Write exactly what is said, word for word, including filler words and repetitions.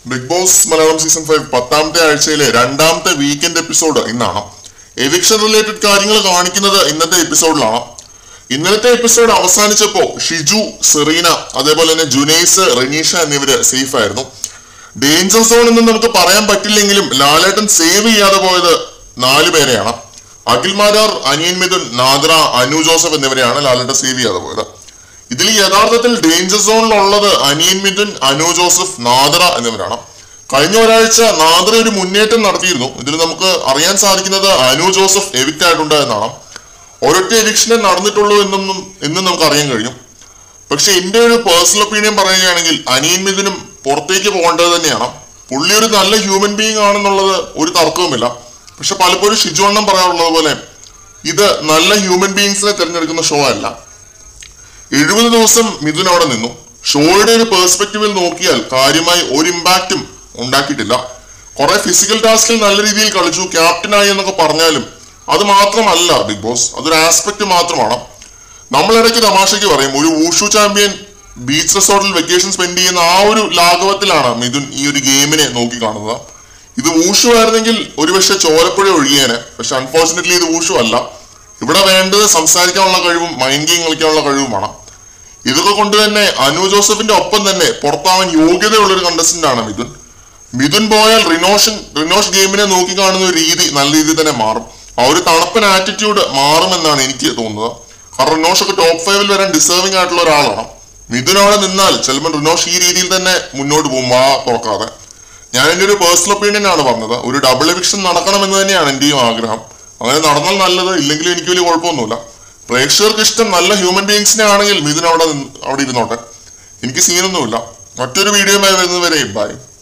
Big Boss Malayalam season five പത്താമത്തെ ആഴ്ചയിലെ രണ്ടാമത്തെ വീക്കെൻഡ് എപ്പിസോഡ് ഇന്നാണ്. എവിക്ഷൻ റിലേറ്റഡ് കാര്യങ്ങൾ കാണിക്കുന്നത് ഇന്നത്തെ എപ്പിസോഡിലാണ്. ഇന്നലത്തെ എപ്പിസോഡ് അവസാനിച്ചപ്പോ ഷിജു, സെറീന, അതേപോലെ തന്നെ ജുനൈസ്, റെനീഷ എന്നിവര് സേഫ് ആയിരുന്നു. ഡേഞ്ചർ സോൺ എന്ന് നമുക്ക് പറയാൻ പറ്റില്ലെങ്കിലും ലാലേട്ടൻ സേവ് ചെയ്യാതെ പോയത് നാലു പേരെയാണ്. അഖിൽ മാരാർ, അനിയൻ മിഥുൻ, നാദ്ര, അനു ജോസഫ് എന്നിവരെയാണ് ലാലേട്ടൻ സേവ് ചെയ്യാതെ പോയത്. ഇതിൽ യഥാർത്ഥത്തിൽ ഡേഞ്ചർ സോണിലുള്ളത് അനിയൻ മിഥുൻ, അനു ജോസഫ്, നാദ്ര എന്നിവരാണ്. കഴിഞ്ഞ ഒരാഴ്ച നാദ്ര ഒരു മുന്നേറ്റം നടത്തിയിരുന്നു. ഇതിൽ നമുക്ക് അറിയാൻ സാധിക്കുന്നത് അനു ജോസഫ് എവിക്റ്റ് ആയിട്ടുണ്ട് എന്നാണ്. ഒരൊറ്റ എവിക്ഷനെ നടന്നിട്ടുള്ളൂ എന്നും എന്നും നമുക്ക് അറിയാൻ കഴിയും. പക്ഷെ എന്റെ ഒരു പേഴ്സണൽ ഒപ്പീനിയൻ പറയുകയാണെങ്കിൽ അനിയൻ മിഥുനും പുറത്തേക്ക് പോകേണ്ടത് തന്നെയാണ്. പുള്ളി ഒരു നല്ല ഹ്യൂമൻ ബീങ് ആണെന്നുള്ളത് ഒരു തർക്കവുമില്ല. പക്ഷെ പലപ്പോഴും ഷിജു അണ്ണൻ പറയാറുള്ളത് പോലെ ഇത് നല്ല ഹ്യൂമൻ ബീങ്സിനെ തിരഞ്ഞെടുക്കുന്ന ഷോ അല്ല. എഴുപത് ദിവസം മിഥുൻ അവിടെ നിന്നു. ഷോയുടെ ഒരു പെർസ്പെക്റ്റീവിൽ നോക്കിയാൽ കാര്യമായി ഒരു ഇമ്പാക്റ്റും ഉണ്ടാക്കിയിട്ടില്ല. കുറെ ഫിസിക്കൽ ടാസ്കിൽ നല്ല രീതിയിൽ കളിച്ചു, ക്യാപ്റ്റനായി എന്നൊക്കെ പറഞ്ഞാലും അത് മാത്രമല്ല ബിഗ് ബോസ്, അതൊരു ആസ്പെക്ട് മാത്രമാണ്. നമ്മളിടയ്ക്ക് തമാശയ്ക്ക് പറയും ഒരു വൂഷു ചാമ്പ്യൻ ബീച്ച് റിസോർട്ടിൽ വെക്കേഷൻ സ്പെൻഡ് ചെയ്യുന്ന ആ ഒരു ലാഘവത്തിലാണ് മിഥുൻ ഈ ഒരു ഗെയിമിനെ നോക്കി കാണുന്നത്. ഇത് വൂഷു ആയിരുന്നെങ്കിൽ ഒരുപക്ഷെ ചോരപ്പുഴ ഒഴുകിയേനെ. പക്ഷെ അൺഫോർച്ചുനേറ്റ്ലി ഇത് വൂഷു അല്ല. ഇവിടെ വേണ്ടത് സംസാരിക്കാനുള്ള കഴിവും മൈൻഡ് ഗെയിം കളിക്കാനുള്ള കഴിവുമാണ്. ഇതൊക്കെ കൊണ്ട് തന്നെ അനു ജോസഫിന്റെ ഒപ്പം തന്നെ പുറത്താവാൻ യോഗ്യതയുള്ള ഒരു കണ്ടസ്റ്റന്റ് ആണ് മിഥുൻ. മിഥുൻ പോയാൽ റിനോഷൻ റിനോഷ് ഗെയിമിനെ നോക്കി കാണുന്ന ഒരു രീതി നല്ല രീതിയിൽ തന്നെ മാറും. ആ ഒരു തണുപ്പൻ ആറ്റിറ്റ്യൂഡ് മാറുമെന്നാണ് എനിക്ക് തോന്നുന്നത്. കാരണം റിനോഷ് ഒക്കെ ടോപ്പ് ഫൈവിൽ വരാൻ ഡിസേർവിംഗ് ആയിട്ടുള്ള ഒരാളാണ്. മിഥുൻ അവിടെ നിന്നാൽ ചിലപ്പോൾ റിനോഷ് ഈ രീതിയിൽ തന്നെ മുന്നോട്ട് പോകും, വാ തുറക്കാതെ. ഞാൻ എൻ്റെ ഒരു പേഴ്സണൽ ഒപ്പീനിയൻ ആണ് പറഞ്ഞത്. ഒരു ഡബിൾ എവിക്ഷൻ നടക്കണം എന്ന് തന്നെയാണ് എന്റെയും ആഗ്രഹം. അങ്ങനെ നടന്നാൽ നല്ലത്, ഇല്ലെങ്കിൽ എനിക്ക് വലിയ കുഴപ്പമൊന്നുമില്ല. പ്രേക്ഷകർക്ക് ഇഷ്ടം നല്ല ഹ്യൂമൻ ബീങ്സിനെ ആണെങ്കിൽ മിഥുൻ അവിടെ അവിടെ ഇരുന്നോട്ടെ, എനിക്ക് സീനൊന്നുമില്ല. മറ്റൊരു വീഡിയോയുമായി വരുന്നതുവരെ ബൈ.